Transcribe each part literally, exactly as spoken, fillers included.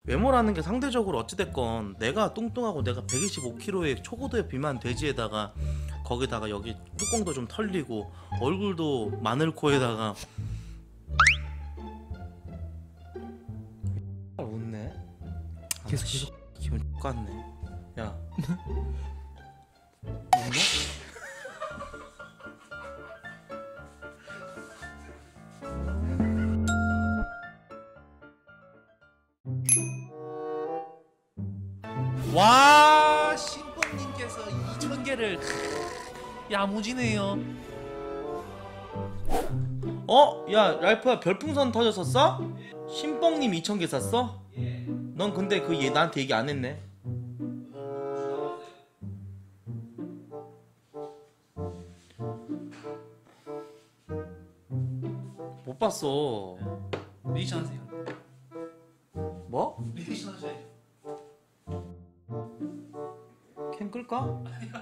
외모라는 게 상대적으로 어찌됐건 내가 뚱뚱하고 내가 백이십오 킬로그램의 초고도의 비만 돼지에다가 거기다가 여기 뚜껑도 좀 털리고 얼굴도 마늘 코에다가 웃네. 계속 아, 씨, 계속. 기분 X같네. 야 웃냐? 와, 신봉님께서 이천 개를 야무지네요. 어? 야 랄프야 별풍선 터졌었어? 신뻥님 이천 개 샀어? 넌 근데 그 얘 나한테 얘기 안 했네. 못 봤어. 리액션 하세요. 뭐? 리액션 하셔야죠. 캠 끌까?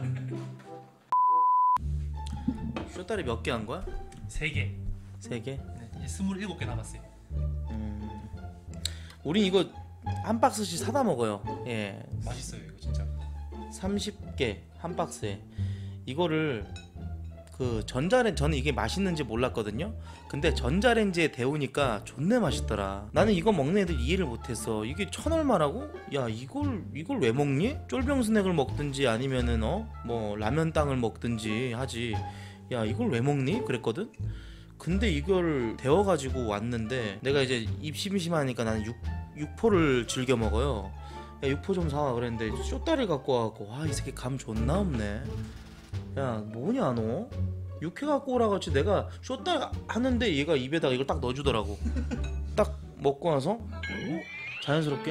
쇼다리 몇 개 한 거야? 세 개. 세 개? 네, 이제 스물일곱 개 남았어요. 음... 우린 이거 한 박스씩 사다 먹어요. 예, 맛있어요 이거 진짜. 삼십 개 한 박스에. 이거를 그 전자레 저는 이게 맛있는지 몰랐거든요. 근데 전자레인지에 데우니까 존내 맛있더라. 나는 이거 먹는 애들 이해를 못했어. 이게 천 얼마라고? 야 이걸 이걸 왜 먹니? 쫄병 스낵을 먹든지 아니면은 어 뭐 라면 땅을 먹든지 하지. 야 이걸 왜 먹니? 그랬거든. 근데 이걸 데워가지고 왔는데 내가 이제 입 심심하니까 나는 육, 육포를 즐겨 먹어요. 야 육포 좀 사와 그랬는데 쇼다리 갖고 와갖고 와 이 새끼 감 존나 없네. 야 뭐냐 너? 육회 갖고 오라고 했지. 내가 쇼다 하는데 얘가 입에다가 이걸 딱 넣어주더라고. 딱 먹고 나서 어? 자연스럽게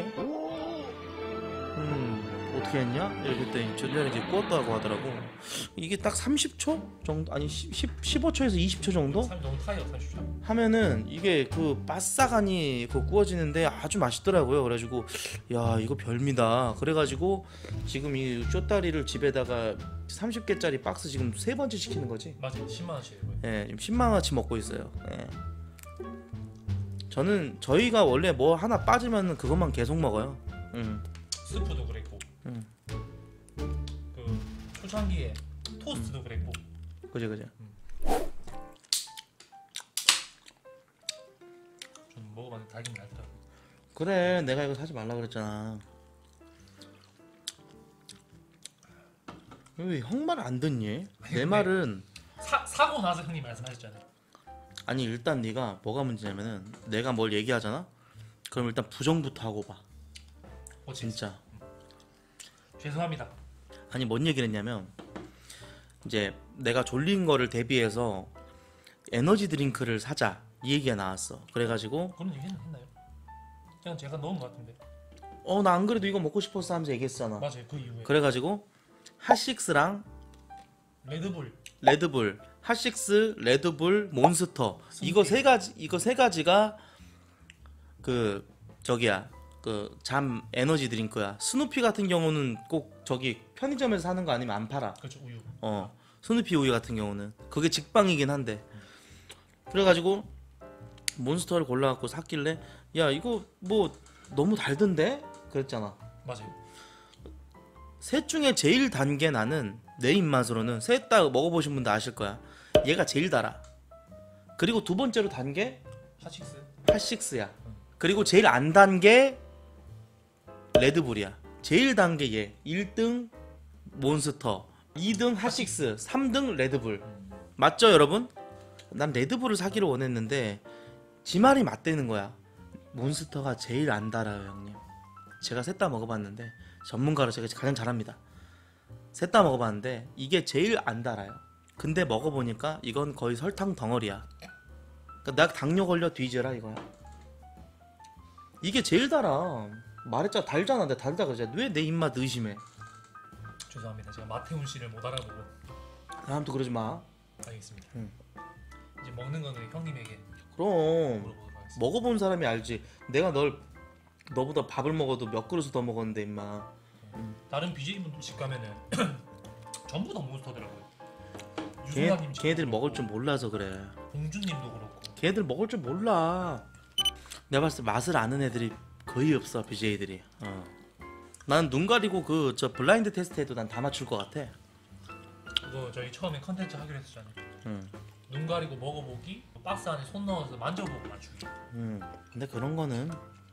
음 어떻게 했냐? 이렇게 했더니 전자레인지 구웠다고 하더라고. 이게 딱 삼십 초 정도? 아니 십, 십오 초에서 이십 초 정도? 삶이 너무 타요 삼십 초. 하면은 이게 그 바싹하니 그 구워지는데 아주 맛있더라고요. 그래가지고 야 이거 별미다. 그래가지고 지금 이 쪼다리를 집에다가 삼십 개짜리 박스 지금 세 번째 시키는 거지. 맞아요. 십만 원씩 이거. 예, 지금 십만 원어치 먹고 있어요. 예. 저는 저희가 원래 뭐 하나 빠지면 그것만 계속 먹어요. 음. 스프도 그랬고. 음. 그 초창기에 토스트도 그랬고. 그지 그지. 좀 먹어봤는데 달긴 달더라고. 그래 내가 이거 사지 말라 그랬잖아. 왜 형 말 안 듣니? 내 말은 사 사고 나서 형님 말씀하셨잖아요. 아니 일단 네가 뭐가 문제냐면은 내가 뭘 얘기하잖아? 그럼 일단 부정부터 하고 봐. 어, 진짜. 죄송합니다. 아니 뭔 얘기를 했냐면 이제 내가 졸린 거를 대비해서 에너지 드링크를 사자 이 얘기가 나왔어. 그래가지고 그런 얘기 했, 했나요? 그냥 제가 넣은 것 같은데. 어 나 안 그래도 이거 먹고 싶었어 하면서 얘기했잖아. 맞아요. 그 이후에 그래가지고 핫식스랑 레드불. 레드불, 핫식스, 레드불, 몬스터 이거 세 가지 이거 세 가지가 그 저기야 그 잠 에너지 드링크야. 스누피 같은 경우는 꼭 저기 편의점에서 사는 거 아니면 안 팔아. 그렇죠. 우유. 어 스누피 우유 같은 경우는 그게 직방이긴 한데. 그래가지고 몬스터를 골라갖고 샀길래 야 이거 뭐 너무 달던데 그랬잖아. 맞아요. 셋 중에 제일 단 게 나는 내 입맛으로는 셋 다 먹어보신 분들 아실 거야. 얘가 제일 달아. 그리고 두 번째로 단 게 핫식스. 핫식스야. 그리고 제일 안 단 게 레드불이야. 제일 단 게 얘. 일 등 몬스터, 이 등 핫식스, 삼 등 레드불. 맞죠 여러분? 난 레드불을 사기로 원했는데 지 말이 맞대는 거야. 몬스터가 제일 안 달아요 형님. 제가 셋 다 먹어봤는데 전문가로 제가 가장 잘합니다. 셋 다 먹어봤는데 이게 제일 안 달아요. 근데 먹어보니까 이건 거의 설탕 덩어리야. 그러니까 나 당뇨 걸려 뒤져라 이거야. 이게 제일 달아. 말했잖아 달잖아. 내가 달다 그러잖아. 왜 내 입맛 의심해? 죄송합니다. 제가 마태훈 씨를 못 알아보고. 다음부터 그러지 마. 알겠습니다. 응. 이제 먹는 거는 형님에게 그럼 물어보도록 하겠습니다. 먹어본 사람이 알지. 내가 널 너보다 밥을 먹어도 몇 그릇을 더 먹었는데 임마. 다른 비제이분들 집 가면은 전부 다 몬스터더라고요. 걔, 유승환님 집 걔네들 먹을 줄 몰라서 그래. 공주님도 그렇고. 걔네들 먹을 줄 몰라. 내가 봤을 때 맛을 아는 애들이 그 거의 없어 비제이들이. 어. 난 눈 가리고 그 저 블라인드 테스트해도 난 다 맞출 것 같아. 그거 저희 처음에 컨텐츠 하기로 했었잖아요. 응. 눈 가리고 먹어보기, 박스 안에 손 넣어서 만져보고 맞추기. 음. 근데 그런 거는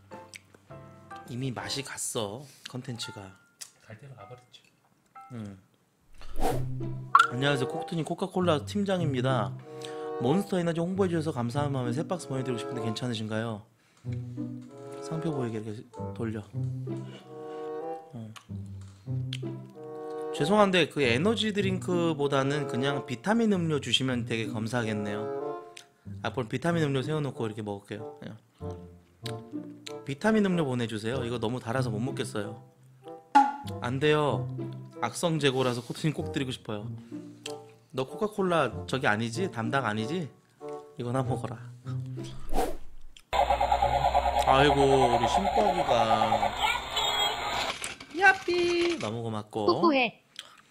이미 맛이 갔어 컨텐츠가. 갈 때가 가버렸죠. 음. 안녕하세요 콕트님 코카콜라 팀장입니다. 몬스터 에너지 홍보해 주셔서 감사한 마음에 새 박스 보내드리고 싶은데 괜찮으신가요? 상표 보이게 이렇게 돌려. 어. 죄송한데 그 에너지 드링크보다는 그냥 비타민 음료 주시면 되게 감사하겠네요. 앞으로 비타민 음료 세워놓고 이렇게 먹을게요. 그냥. 비타민 음료 보내주세요. 이거 너무 달아서 못 먹겠어요. 안 돼요. 악성 재고라서 코트님 꼭 드리고 싶어요. 너 코카콜라 저기 아니지? 담당 아니지? 이거나 먹어라. 아이고 우리 심뻑이가 야삐 너무 고맙고. 뽀뽀해.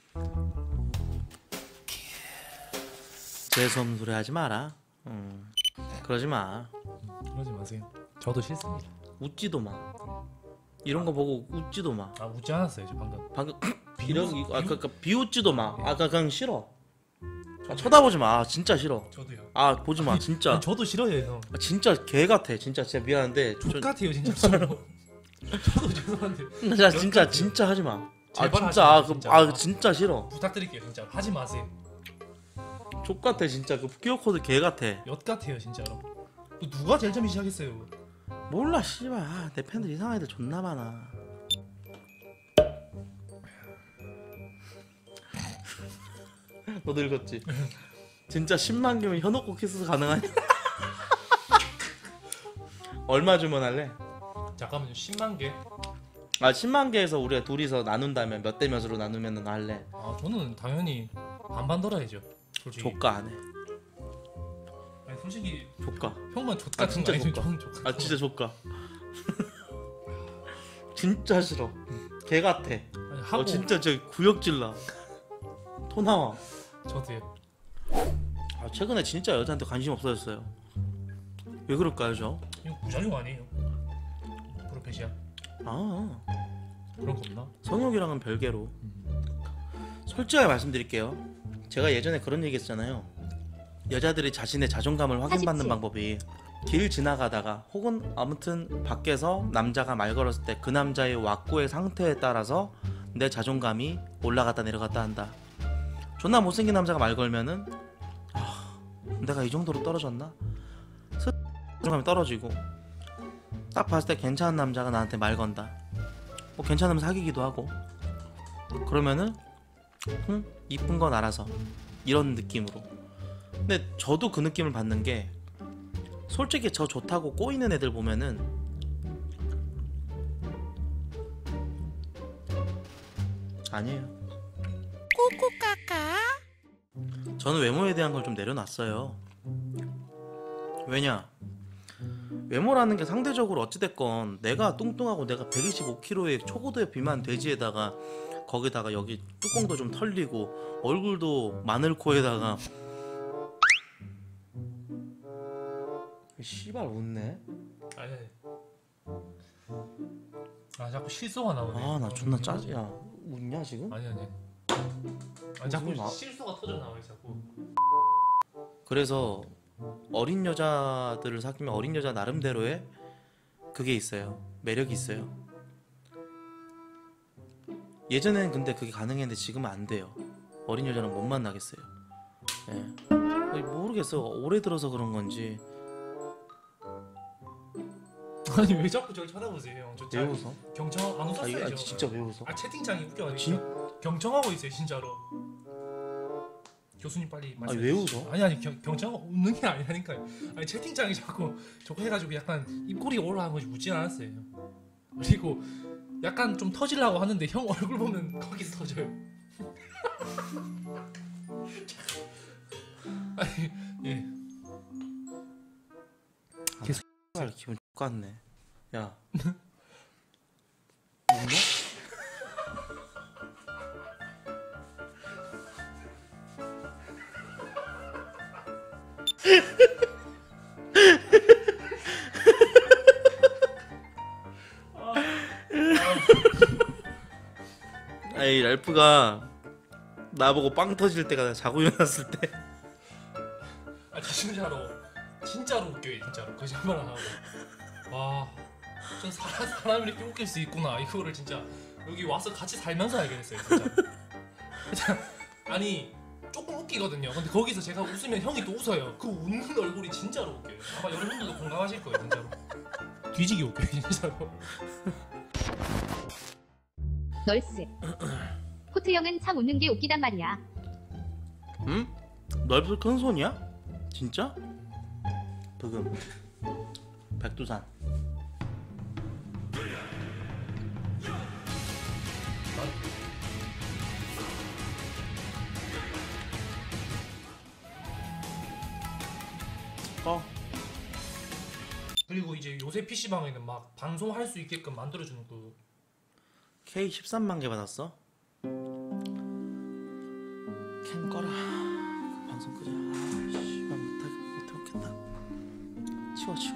재수없는 소리 하지 마라. 음, 그러지 마. 그러지 마세요. 저도 싫습니다. 웃지도 마. 이런 거 보고 웃지도 마. 아 웃지 않았어요 저 방금. 방금 비웃- 이런 이- 아 비웃- 그러니까 비웃지도 마. 아까 그냥 싫어. 아, 쳐다보지 마. 아, 진짜 싫어. 저도요. 아 보지 마. 진짜. 아니, 저도 싫어요 형. 아, 진짜 개 같아. 진짜 진짜 미안한데. 족 같아요 진짜. 저도 죄송한데 진짜 진짜 진짜 하지 마. 아 제발 진짜 아, 하지 그, 마, 진짜. 아 진짜 싫어. 부탁드릴게요 진짜. 하지 마세요. 족 같아 진짜. 그 큐어 코드 개 같아. 엿 같아요 진짜로. 또 누가 제일 처음 시작했어요? 몰라 씨발. 아, 내 팬들 이상한 애들 존나 많아. 너 늙었지? 진짜 십만 개면 현혹고 키스 가능하냐? 얼마 주문할래? 잠깐만요. 십만 개. 아 십만 개에서 우리가 둘이서 나눈다면 몇 대 몇으로 나누면 할래? 아 저는 당연히 반반 돌아야죠. 솔직히. 조가 안 해. 아니 솔직히 조가. 형만 족 아, 같은 진짜 거 아니면 족가. 형 족 같은 아 진짜 조가. 진짜 싫어. 개 같아. 아니, 하고 어 진짜 저 구역질나. 토 나와. 저도요. 아 최근에 진짜 여자한테 관심 없어졌어요. 왜 그럴까요 저? 이거 부작용 아니에요? 프로페시아 아 그런 거 없나? 성욕이랑은 별개로. 솔직하게 말씀드릴게요. 제가 예전에 그런 얘기 했잖아요. 여자들이 자신의 자존감을 확인받는 하십시오. 방법이 길 지나가다가 혹은 아무튼 밖에서 남자가 말 걸었을 때 그 남자의 왁구의 상태에 따라서 내 자존감이 올라갔다 내려갔다 한다. 존나 못생긴 남자가 말 걸면은 아, 내가 이 정도로 떨어졌나? 스 자존감이 떨어지고 딱 봤을 때 괜찮은 남자가 나한테 말 건다. 뭐 괜찮으면 사귀기도 하고 그러면은 응? 이쁜 건 알아서 이런 느낌으로. 근데 저도 그 느낌을 받는 게 솔직히 저 좋다고 꼬이는 애들 보면은 아니에요. 꼬꼬까까. 저는 외모에 대한 걸 좀 내려놨어요. 왜냐? 외모라는 게 상대적으로 어찌됐건 내가 뚱뚱하고 내가 백이십오 킬로그램의 초고도의 비만 돼지에다가 거기다가 여기 뚜껑도 좀 털리고 얼굴도 마늘 코에다가 씨발 웃네. 아니 아니. 아 자꾸 실수가 나오네. 아 나 존나 짜증야. 웃냐 지금? 아니 아니. 아 자꾸 나- 실수가 터져 나와요 자꾸. 그래서 어린 여자들을 사귀면 어린 여자 나름대로의 그게 있어요. 매력이 있어요. 예전에는 근데 그게 가능했는데 지금은 안 돼요. 어린 여자는 못 만나겠어요. 예. 아니, 모르겠어. 올해 들어서 그런 건지. 아니 왜 자꾸 저를 쳐다보세요 형? 저 왜 잘 웃어? 경청 안 아, 웃었어요 이거, 아 저. 진짜 왜 웃어? 아 채팅창이 웃겨가지고 진- 경청하고 있어요 진짜로. 교수님 빨리 아 말씀해 왜 주시죠. 웃어? 아니 아니 경, 경청 웃는 게 아니라니까요. 아니 채팅창이 자꾸 저거 해가지고 약간 입꼬리 올라간 거지 웃진 않았어요. 그리고 약간 좀 터지려고 하는데 형 얼굴 보면 거기서 터져요. 아니 예. 아, 기분 X같네. 야. 웃나? 아이 랄프가 나보고 빵 터질 때가 자고 일어났을 때. 아 진짜로 진짜로 웃겨요 진짜로 거짓말 안 하고. 와, 전 사람 사람이 이렇게 웃길 수 있구나 이거를 진짜 여기 와서 같이 살면서 알게 됐어요 진짜. 진짜 아니 조금 웃기거든요. 근데 거기서 제가 웃으면 형이 또 웃어요. 그 웃는 얼굴이 진짜로 웃겨요. 아마 여러분들도 공감하실 거예요 진짜로. 뒤지게 웃겨요 진짜로. 널스. 코트 형은 참 웃는 게 웃기단 말이야. 응? 넓은 큰 손이야? 진짜? 브금 백두산. 어. 그리고 이제 요새 피시방에는 막 방송할 수 있게끔 만들어주는 그 케이 십삼만 개 받았어? 캠 꺼라. 방송 끄자. 아, 씨발 못하 못해먹겠다. 치워 치워.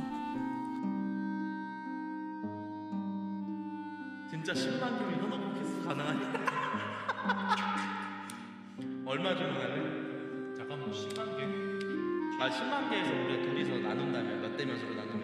진짜 십만 개면 현혹 캐스 가능하냐? 얼마 주면 할래? 잠깐만 십만 개. 아 십만 개에서 우리가 둘이서 나눈다면 몇 대 몇으로 나누면?